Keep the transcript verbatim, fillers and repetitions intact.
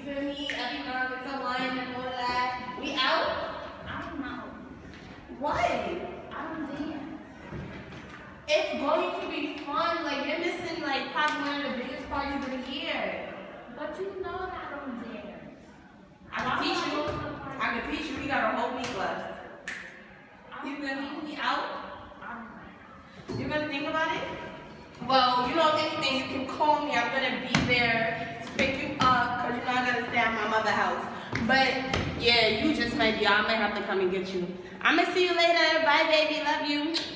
feel me? Every now and then wine and all that. We out? I don't know. Why? I don't dare. It's going to be fun. Like, you're missing, like, probably one of the biggest parties of the year. But you know that I don't dare. I can teach you. I can teach you. We got a whole week left. You feel me? We out? You're gonna think about it? Well, you know, if anything, you can call me. I'm gonna be there to pick you up because you know I gotta stay at my mother's house. But yeah, you just might be. I might have to come and get you. I'm gonna see you later. Bye, baby. Love you.